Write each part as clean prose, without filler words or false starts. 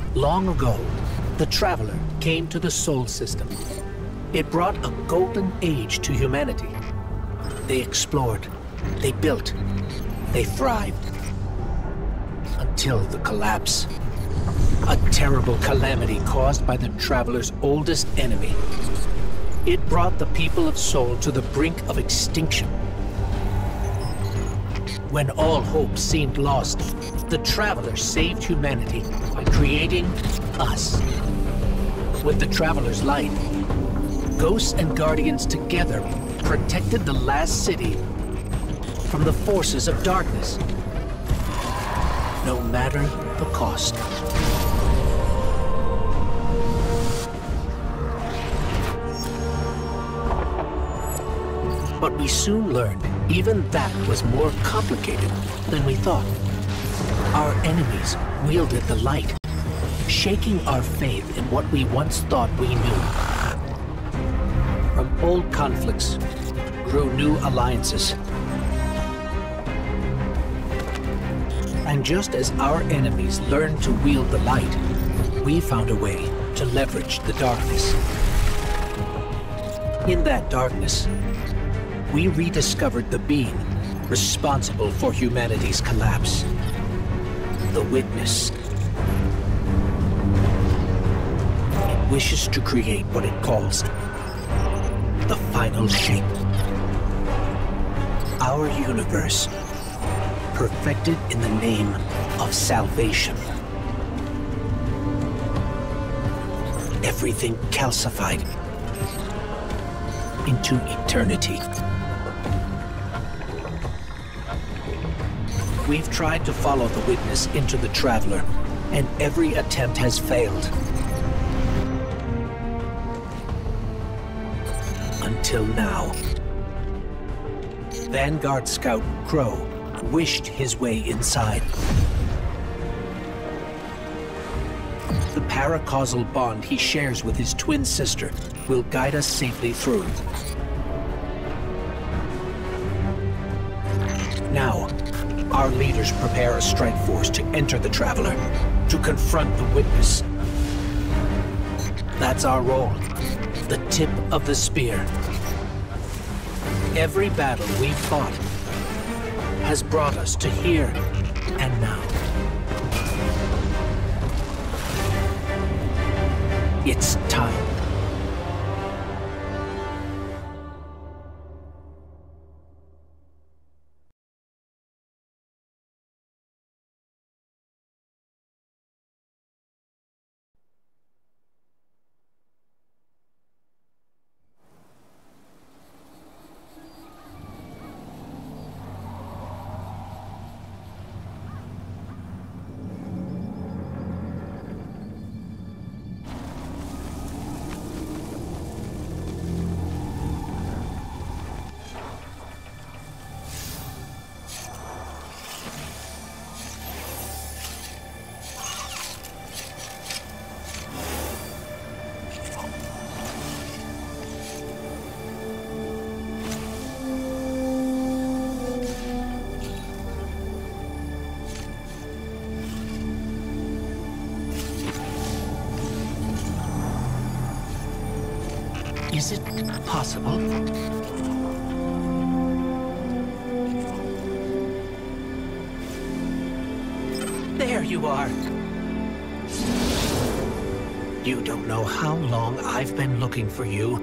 Long ago, the Traveler came to the Sol system. It brought a golden age to humanity. They explored, they built, they thrived. Until the collapse. A terrible calamity caused by the Traveler's oldest enemy. It brought the people of Sol to the brink of extinction. When all hope seemed lost, the Traveler saved humanity by creating us. With the Traveler's light, Ghosts and Guardians together protected the last city from the forces of darkness, no matter the cost. But we soon learned even that was more complicated than we thought. Our enemies wielded the light, shaking our faith in what we once thought we knew. From old conflicts grew new alliances. And just as our enemies learned to wield the light, we found a way to leverage the darkness. In that darkness, we rediscovered the being responsible for humanity's collapse. The Witness. It wishes to create what it calls the final shape. Our universe, perfected in the name of salvation. Everything calcified into eternity. We've tried to follow the Witness into the Traveler, and every attempt has failed. Until now. Vanguard Scout Crow wished his way inside. The paracausal bond he shares with his twin sister will guide us safely through. Now, our leaders prepare a strike force to enter the Traveler, to confront the Witness. That's our role, the tip of the spear. Every battle we've fought has brought us to here and now. It's time. Is it possible? There you are. You don't know how long I've been looking for you.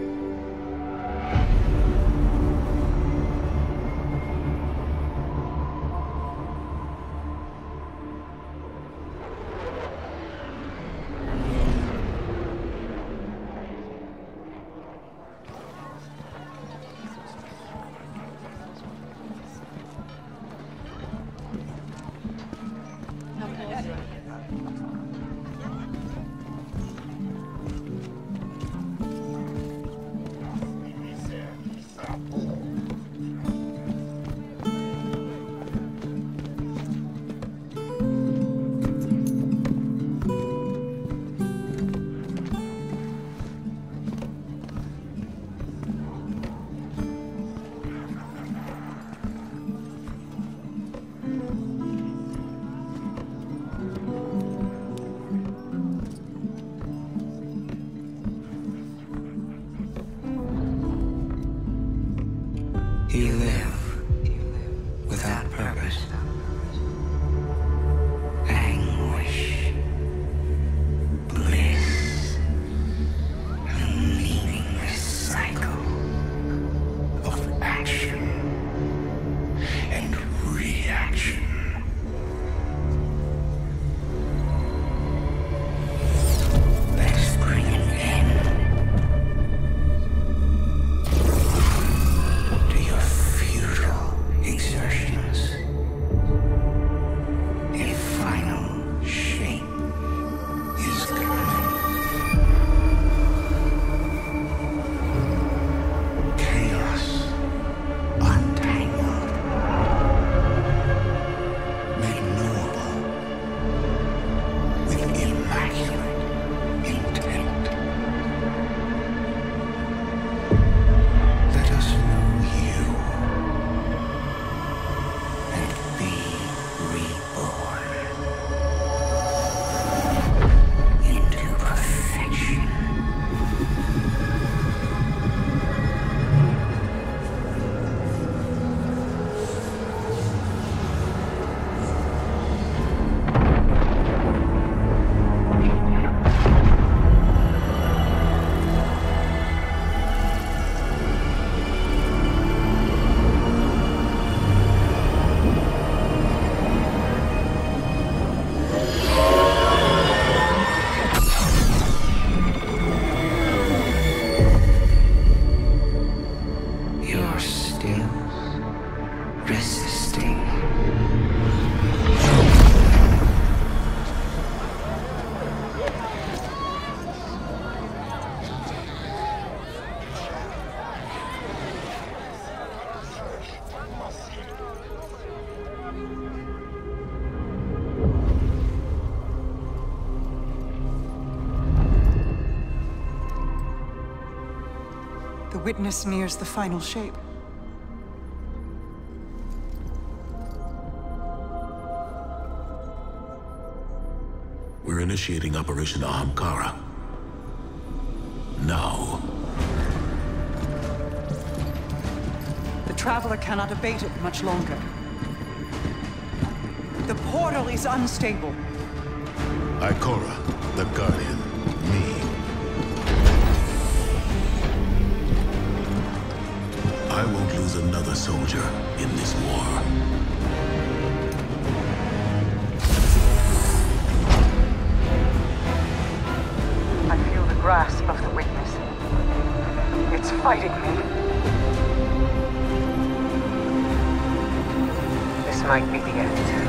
Witness nears the final shape. We're initiating Operation Ahamkara. Now. The Traveler cannot abate it much longer. The portal is unstable. Ikora, the Guardian, me. I won't lose another soldier in this war. I feel the grasp of the Witness. It's fighting me. This might be the end.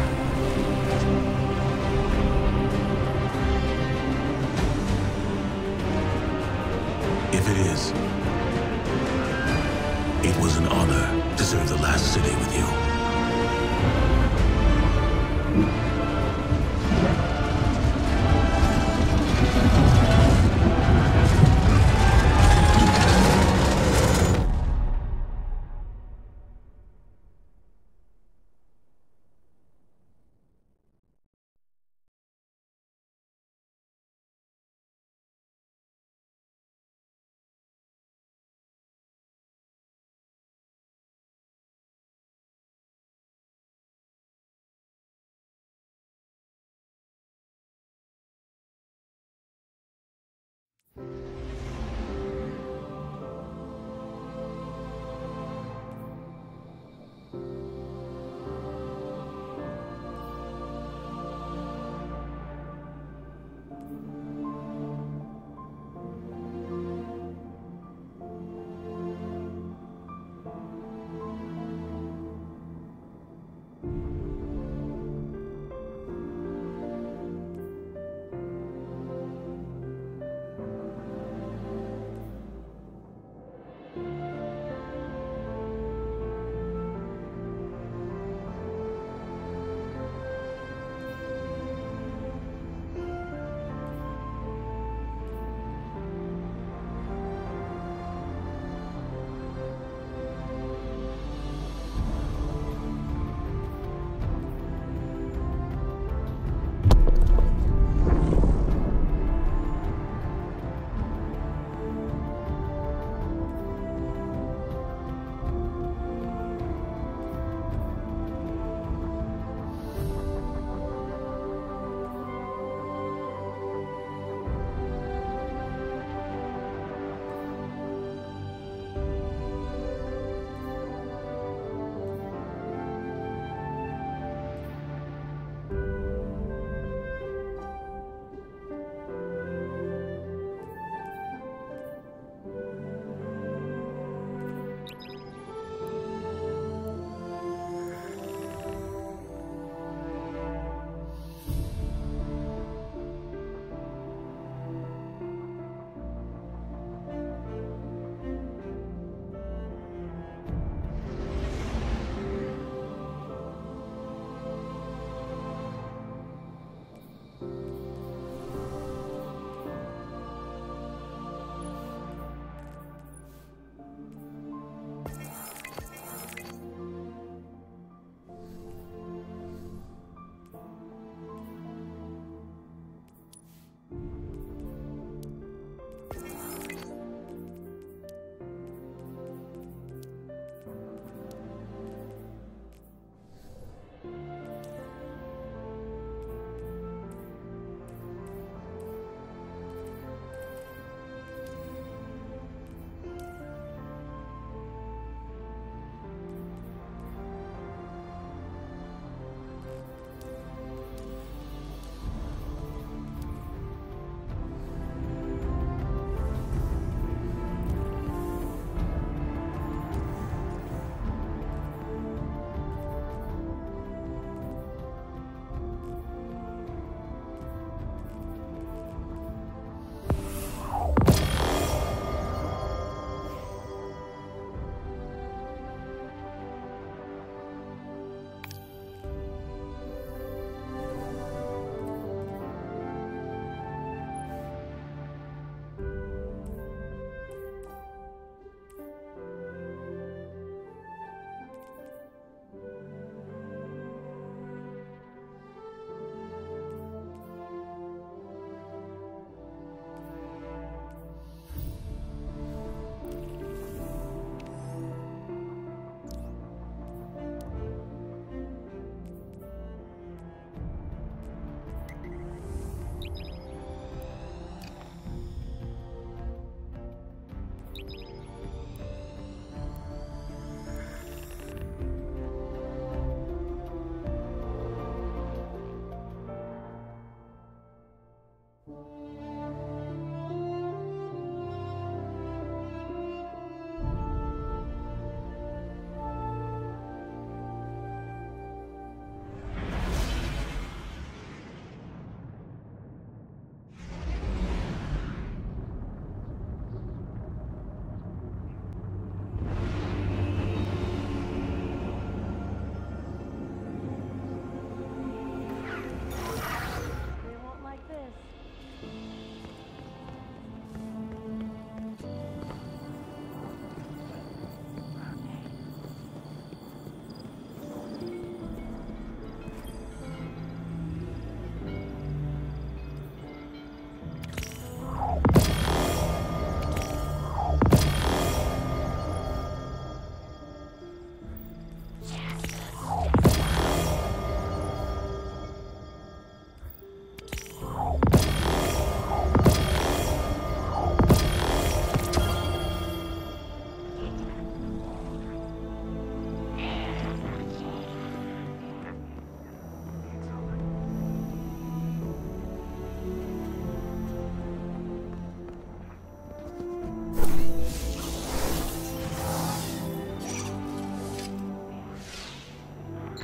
If it is, it was an honor to serve the last city with you.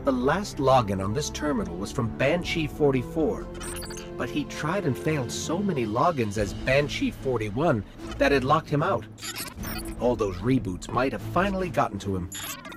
The last login on this terminal was from Banshee 44, but he tried and failed so many logins as Banshee 41 that it locked him out. All those reboots might have finally gotten to him.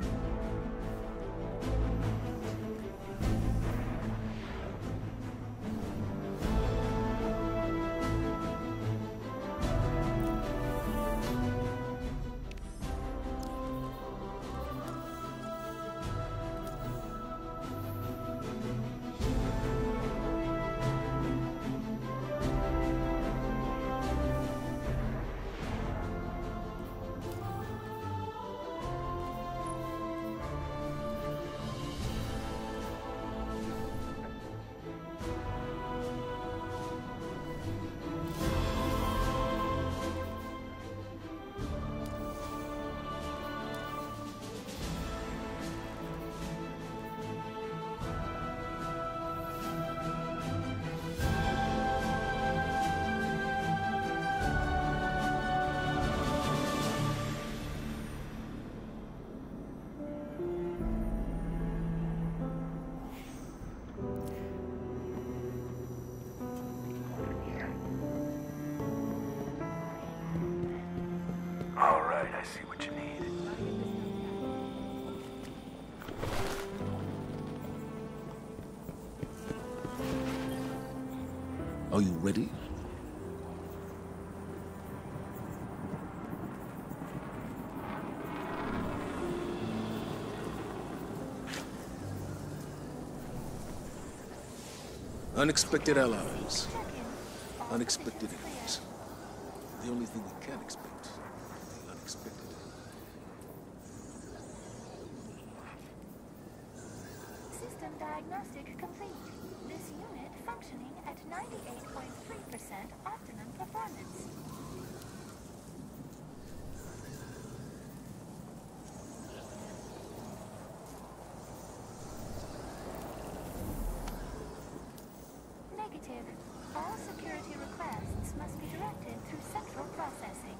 All right, I see what you need. Are you ready? Unexpected allies. Unexpected enemies. The only thing we can expect. The unexpected. System diagnostic complete. This unit functioning at 98.3% optimum performance. Negative. All security requests must be directed through central processing.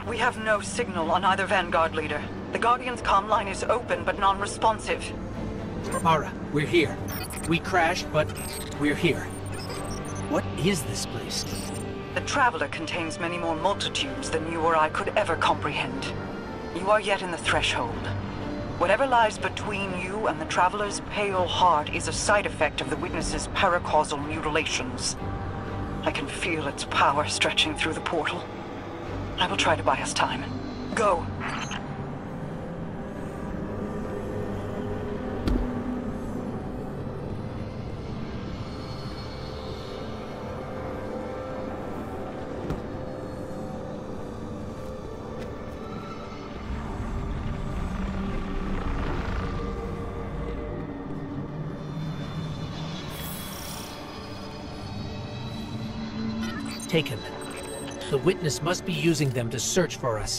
We have no signal on either Vanguard leader. The Guardian's comm line is open but non-responsive. Mara, we're here. We crashed, but we're here. What is this place? The Traveler contains many more multitudes than you or I could ever comprehend. You are yet in the threshold. Whatever lies between you and the Traveler's pale heart is a side effect of the Witness's paracausal mutilations. I can feel its power stretching through the portal. I will try to buy us time. Go! Taken. The Witness must be using them to search for us.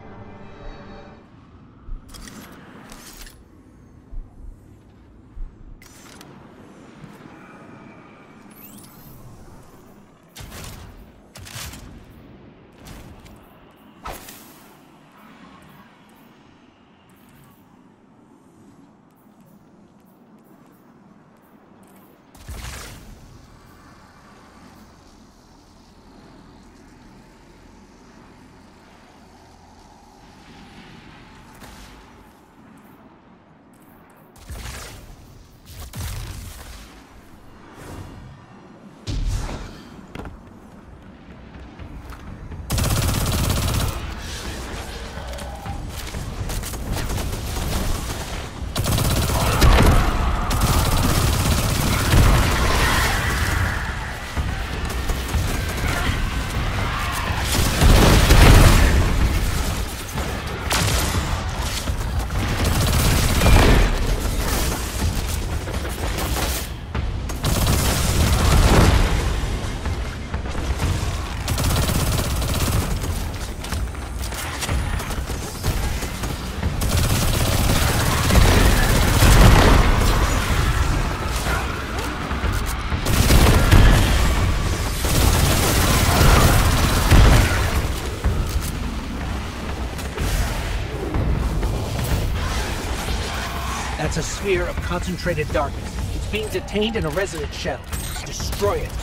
That's a sphere of concentrated darkness. It's being detained in a resonant shell. Destroy it.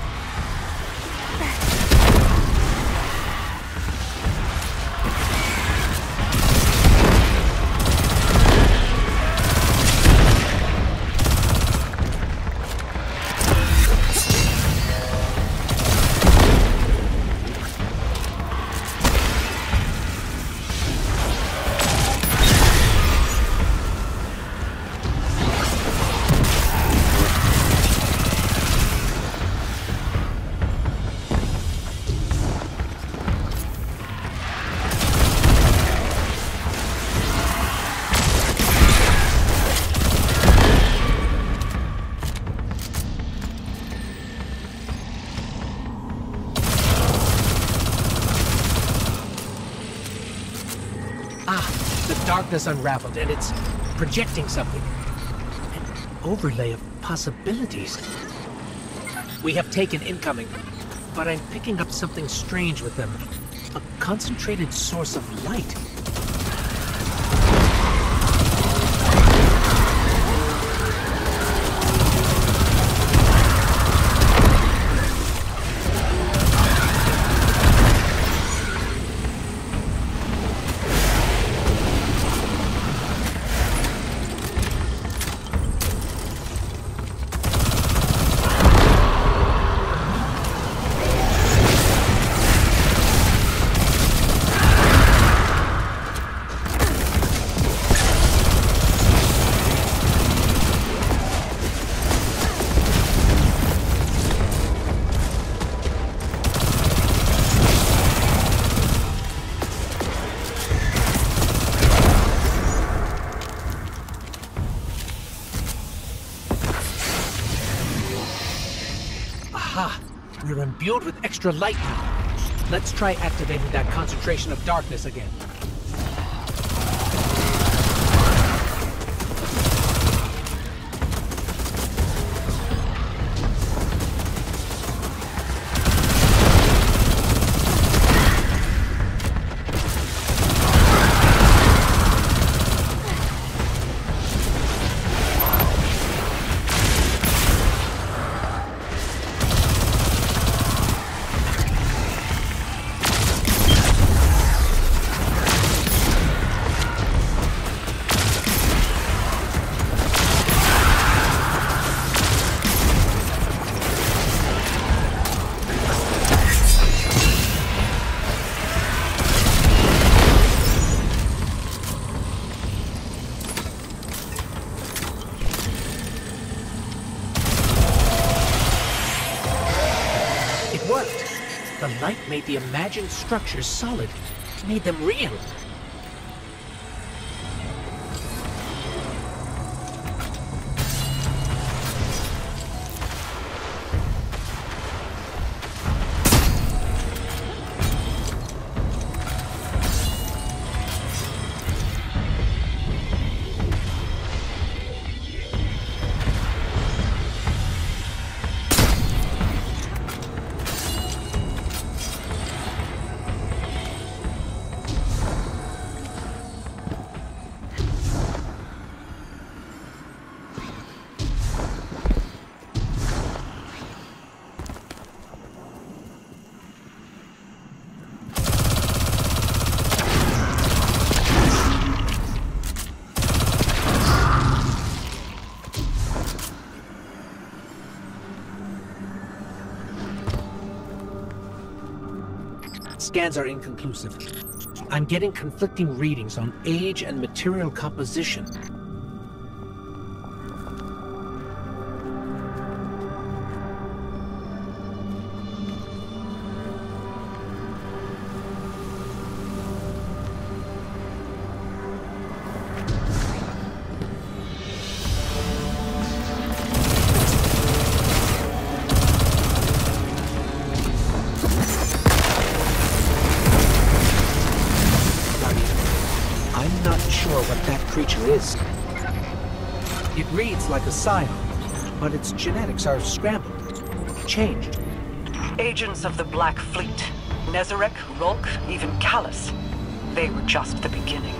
Darkness unraveled, and it's projecting something. An overlay of possibilities. We have taken incoming, but I'm picking up something strange with them. A concentrated source of light. We're imbued with extra light now. Let's try activating that concentration of darkness again. The light made the imagined structures solid, made them real. Scans are inconclusive. I'm getting conflicting readings on age and material composition. I'm not sure what that creature is. It reads like a scion, but its genetics are scrambled, changed. Agents of the Black Fleet. Nezarec, Rolk, even Callus. They were just the beginning.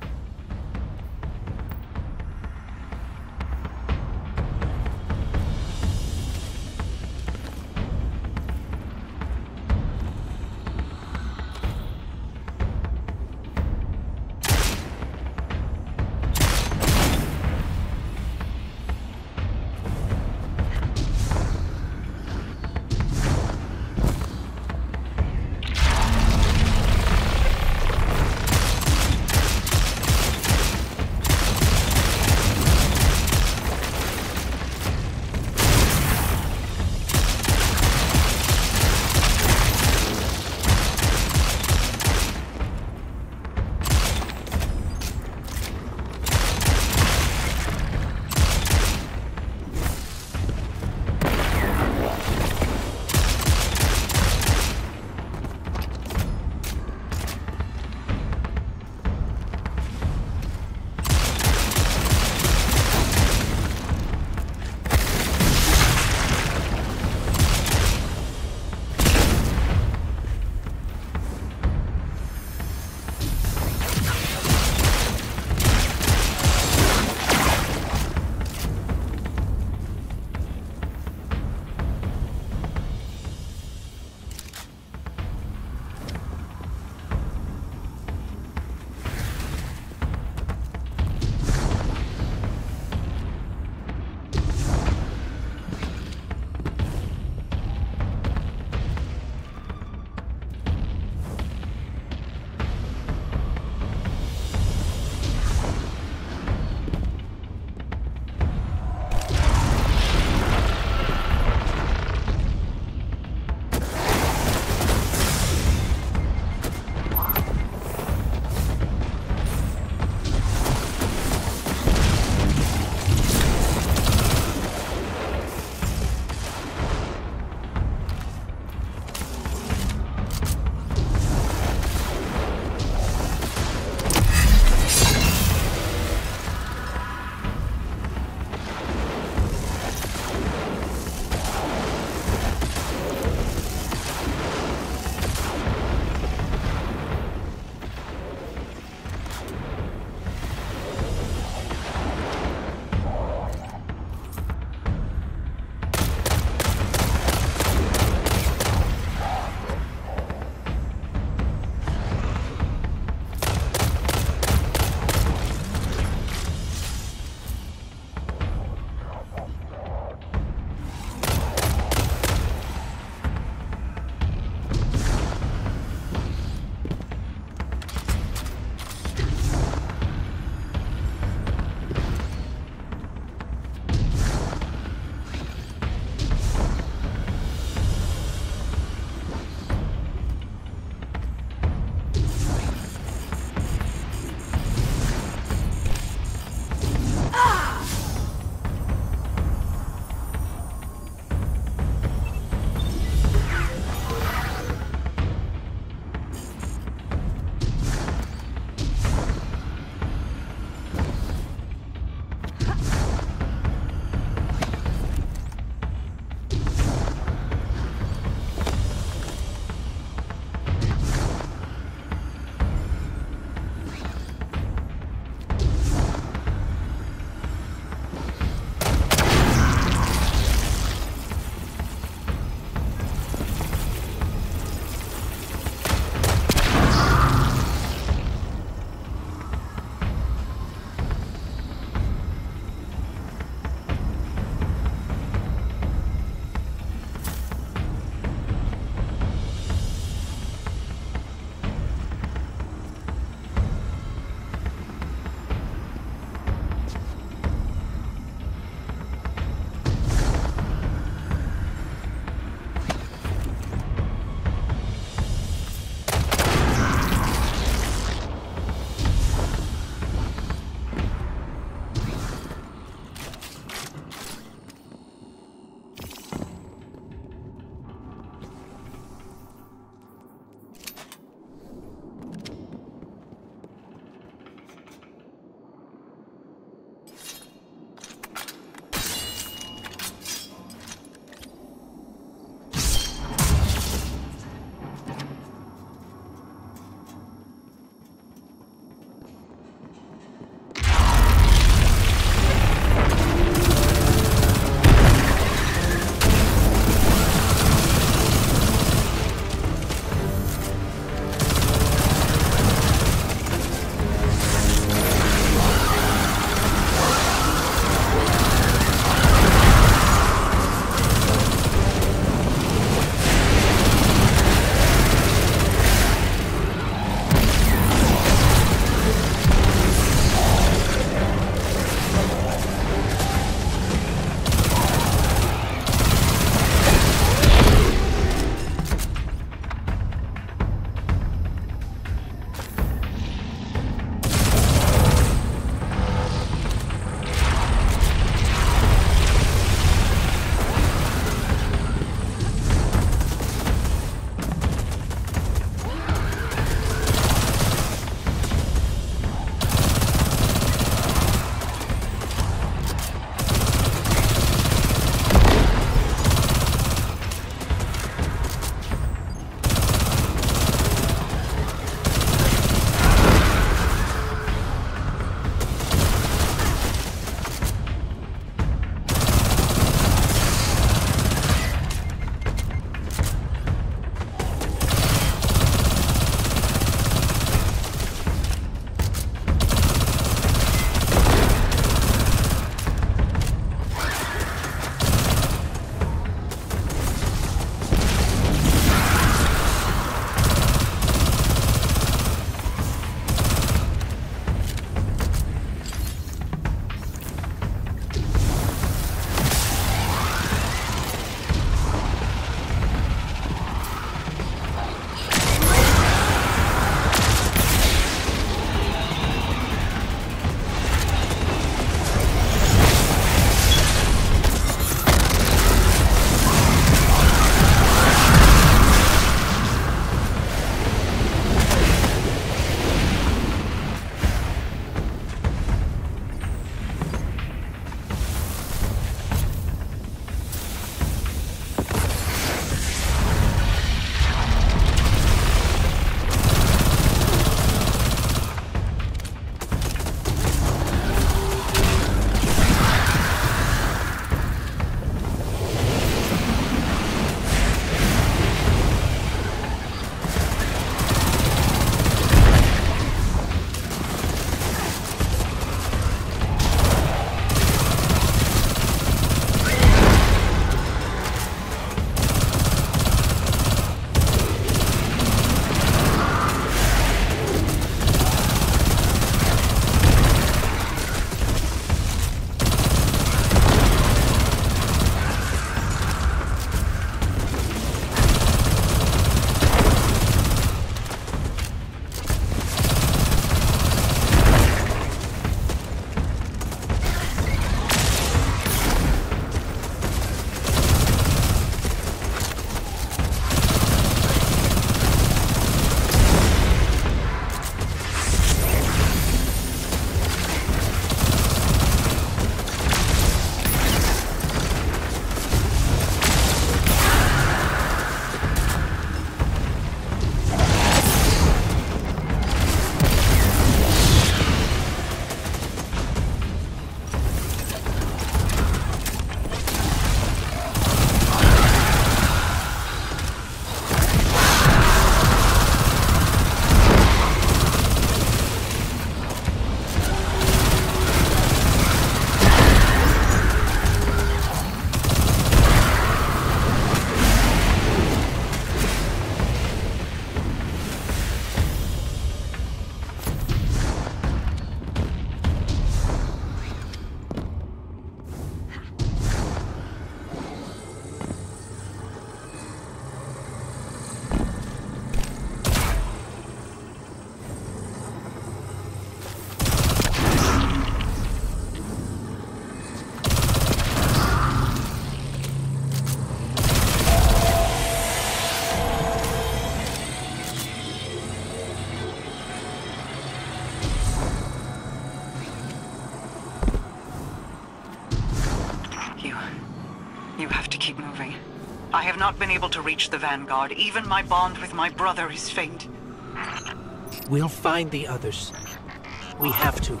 I have not been able to reach the Vanguard. Even my bond with my brother is faint. We'll find the others. We have to.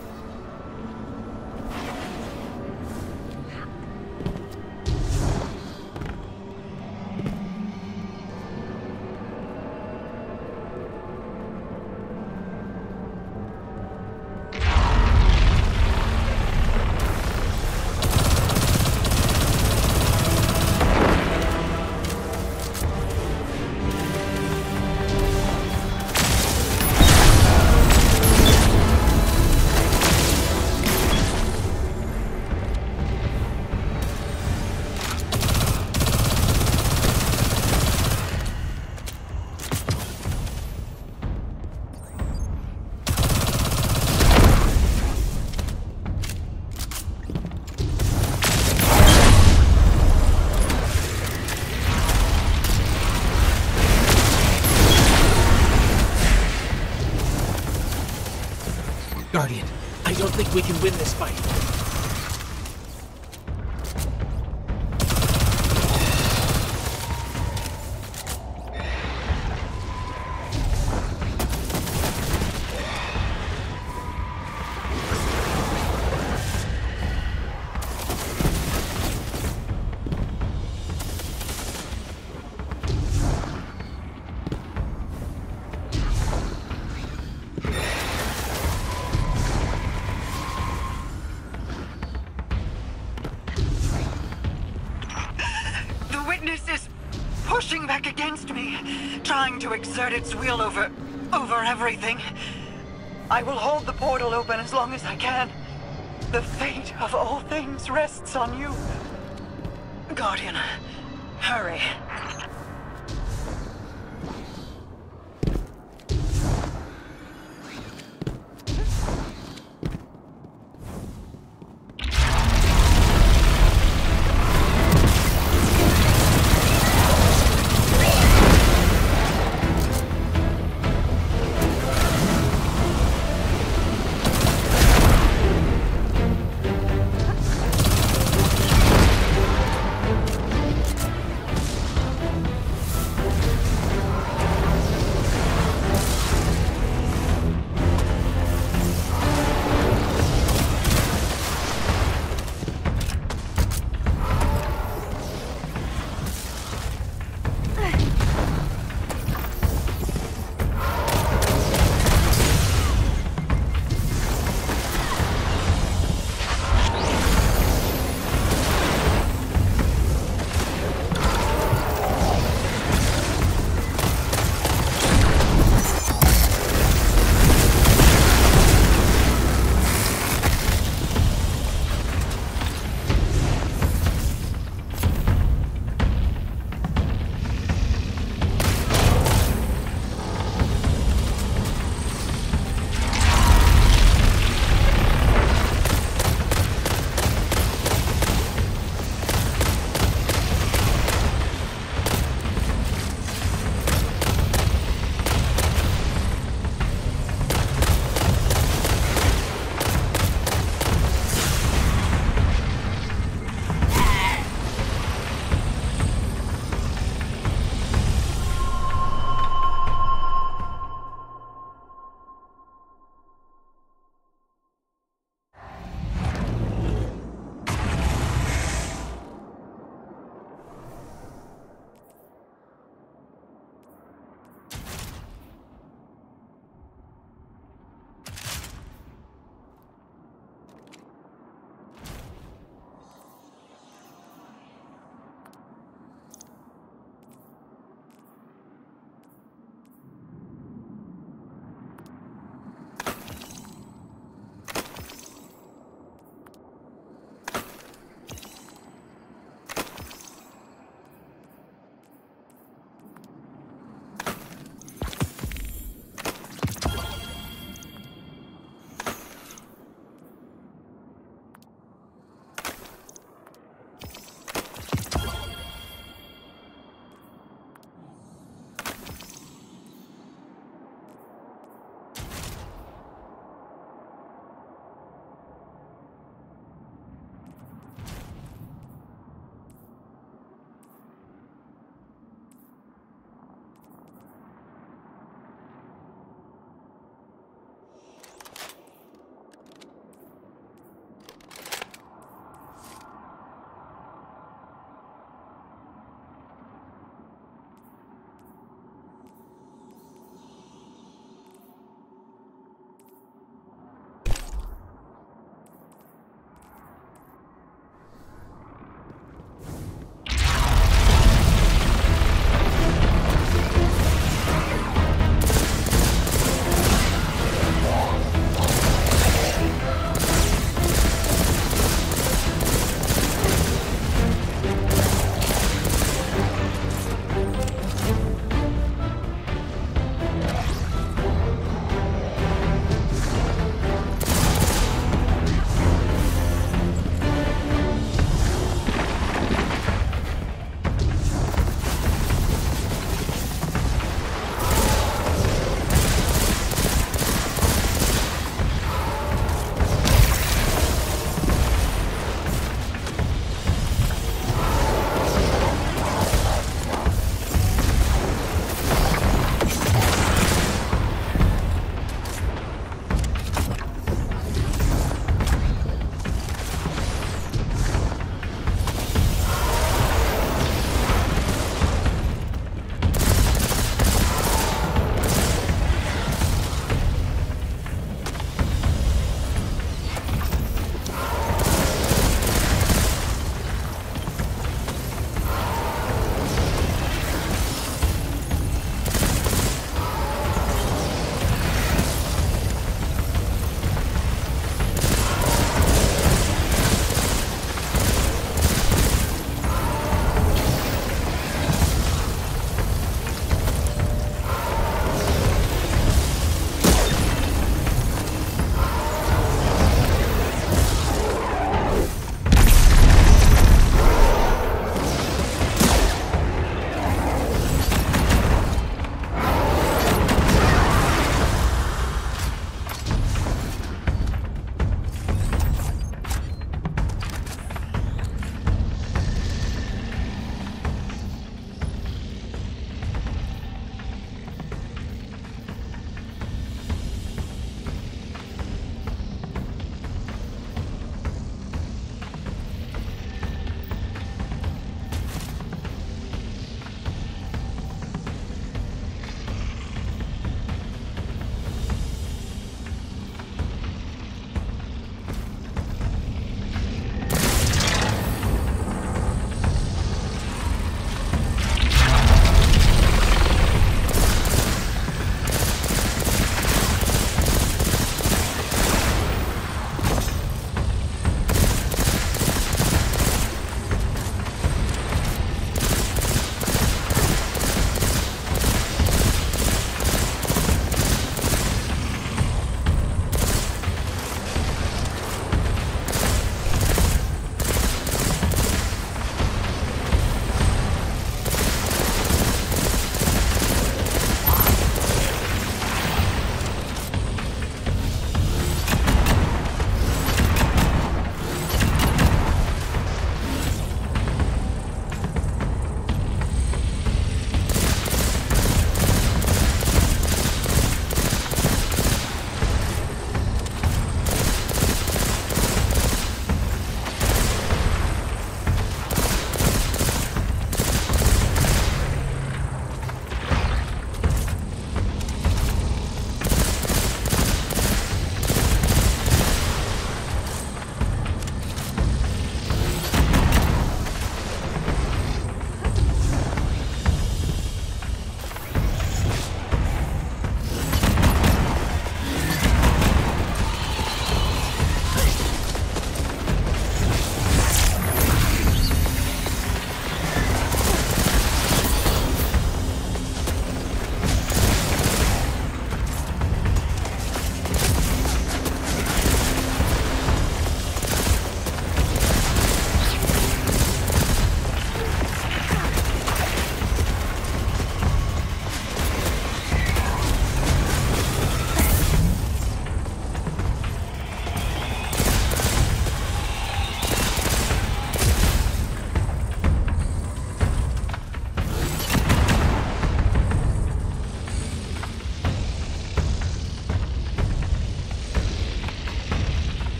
Guardian, I don't think we can win this fight. Pushing back against me, trying to exert its will over everything. I will hold the portal open as long as I can. The fate of all things rests on you. Guardian, hurry.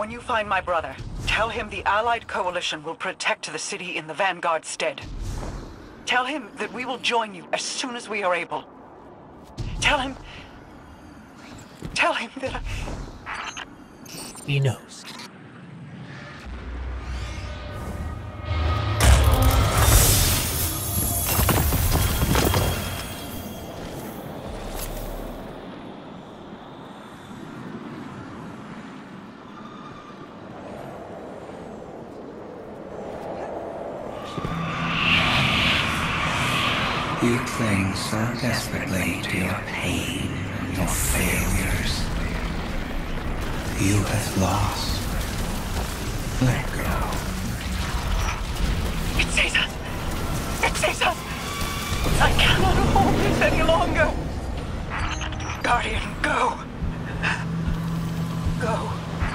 When you find my brother, tell him the Allied Coalition will protect the city in the Vanguard's stead. Tell him that we will join you as soon as we are able. Tell him that He knows. You cling so desperately to your pain and your failures. You have lost. Let go. It sees us! It sees us! I cannot hold this any longer! Guardian, go! Go.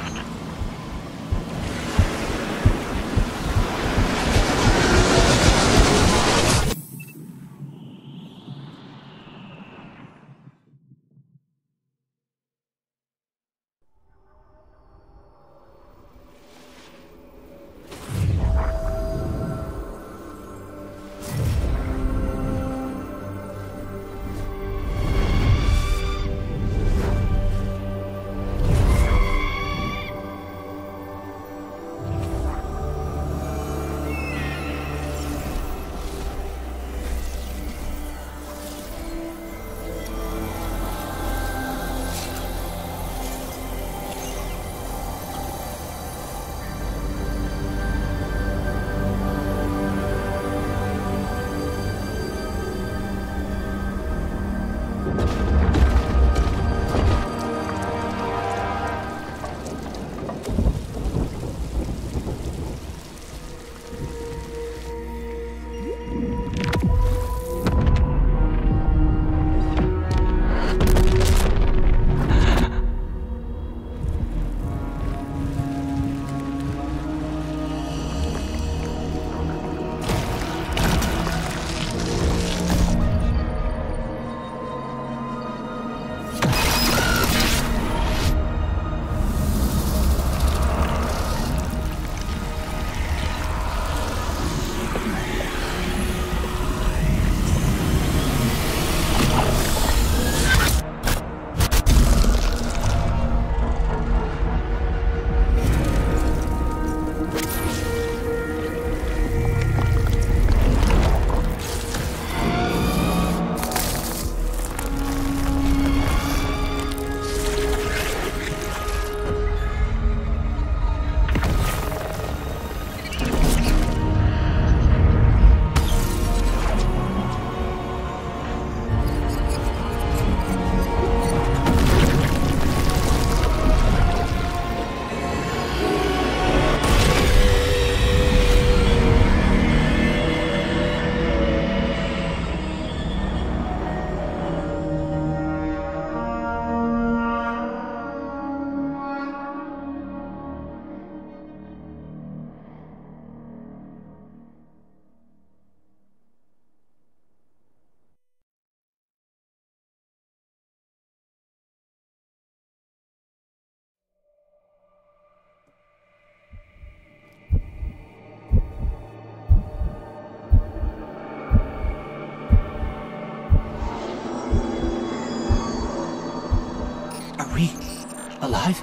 We alive?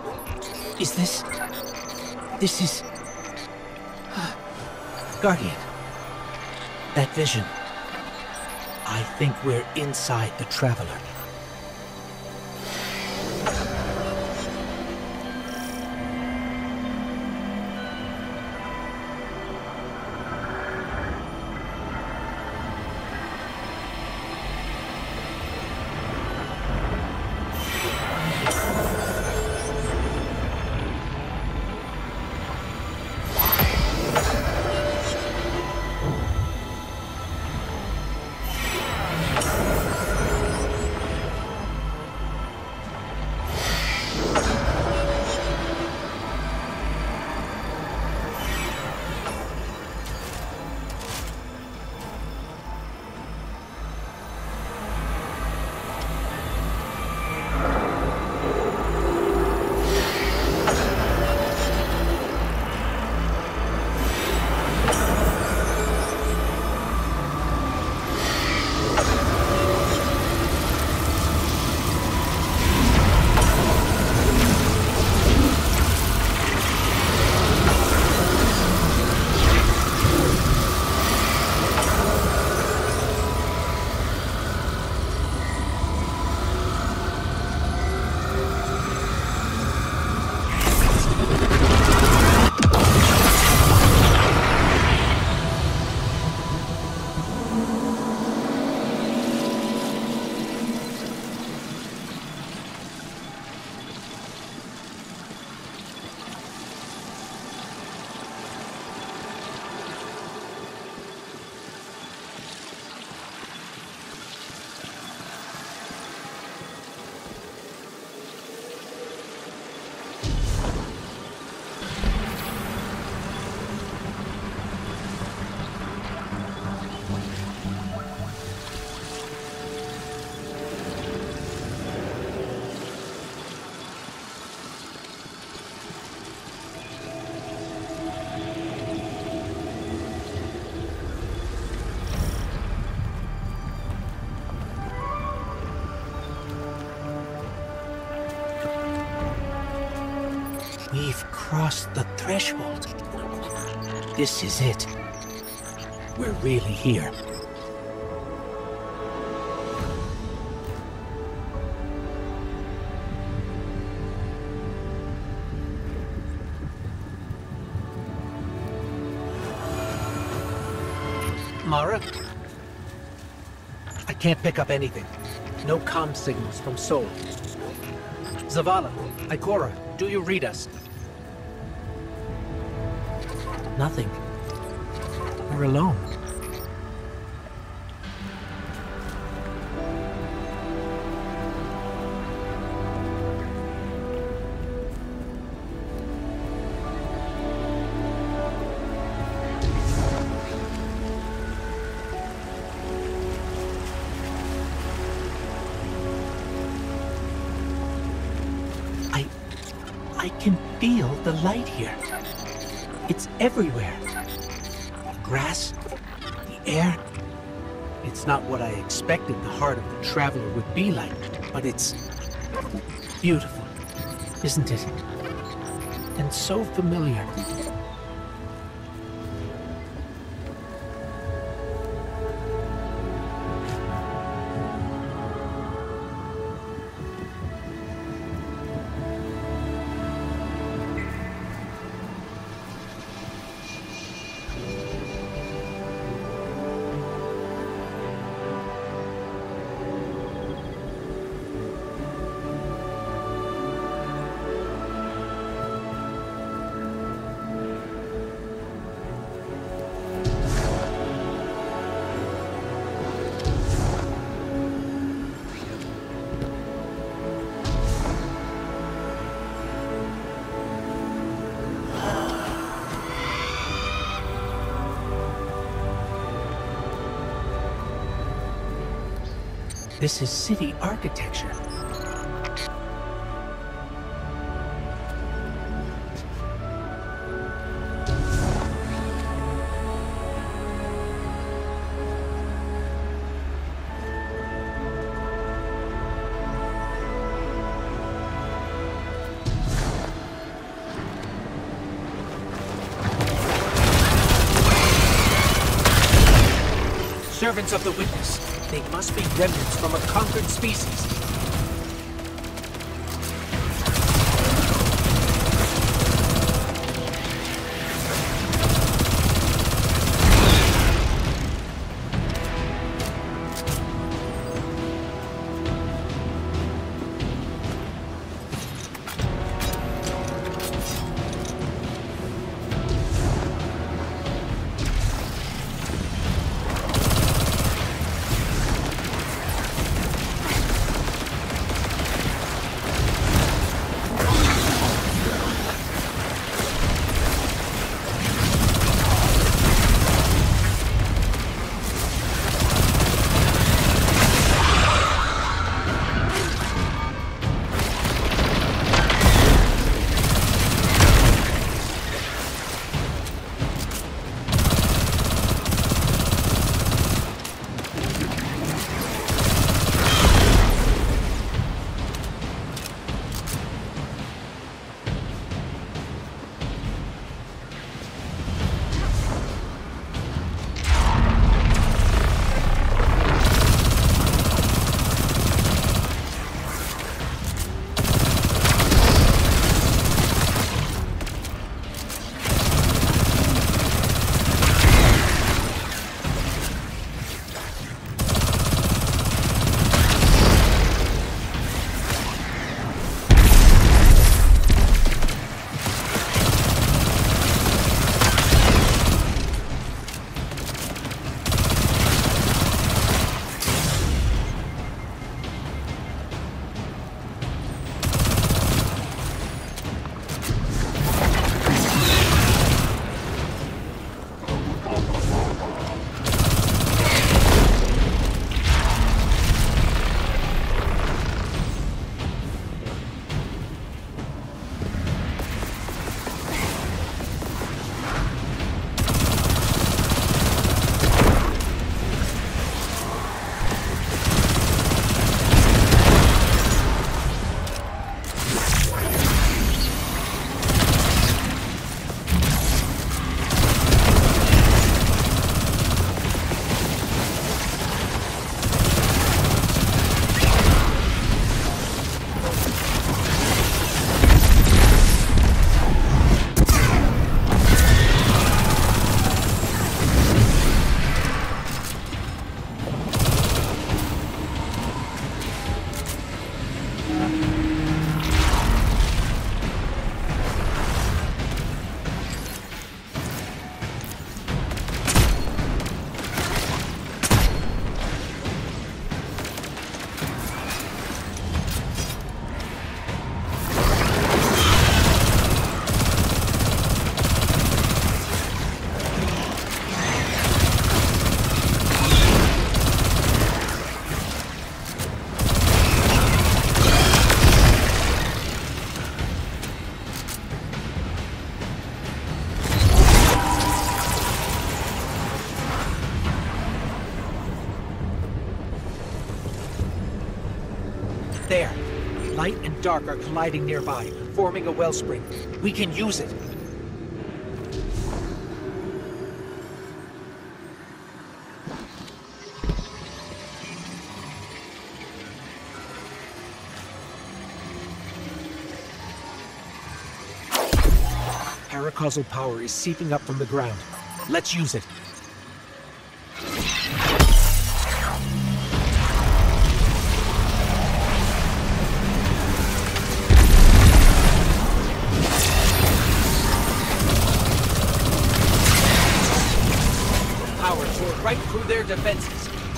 Is this... This is... Guardian. That vision. I think we're inside the Traveler. We've crossed the threshold. This is it. We're really here. Mara? I can't pick up anything. No comm signals from Sol. Zavala, Ikora, do you read us? Nothing. We're alone. I can feel the light here. It's everywhere. The grass, the air. It's not what I expected the heart of the Traveler would be like, but it's beautiful, isn't it? And so familiar. This is city architecture. Servants of the Witness. They must be remnants from a conquered species. There. Light and dark are colliding nearby, forming a wellspring. We can use it. Paracausal power is seeping up from the ground. Let's use it. Power tore right through their defenses.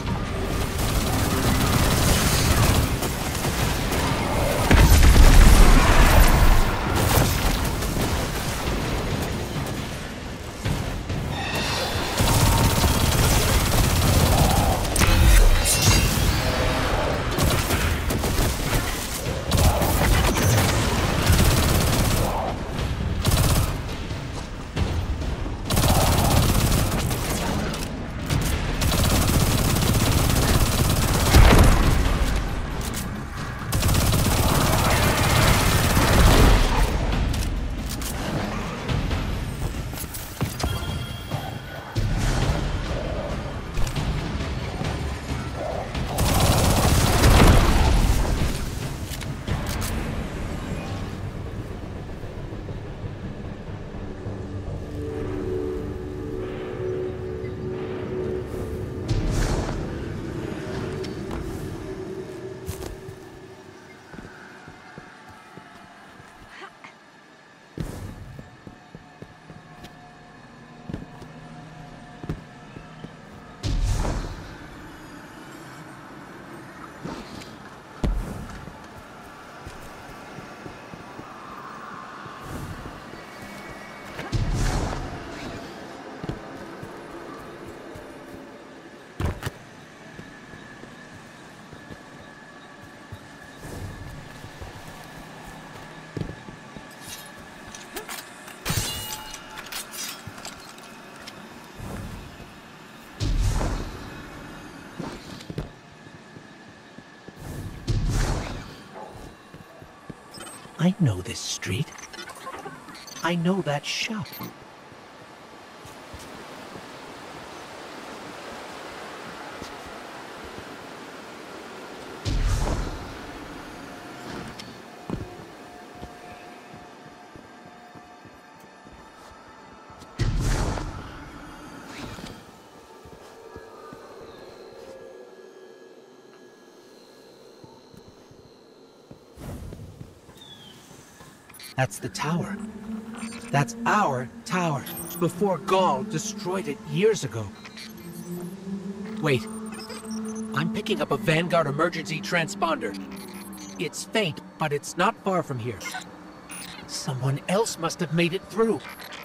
I know this street. I know that shop. That's the tower. That's our tower, before Gaul destroyed it years ago. Wait. I'm picking up a Vanguard emergency transponder. It's faint, but it's not far from here. Someone else must have made it through.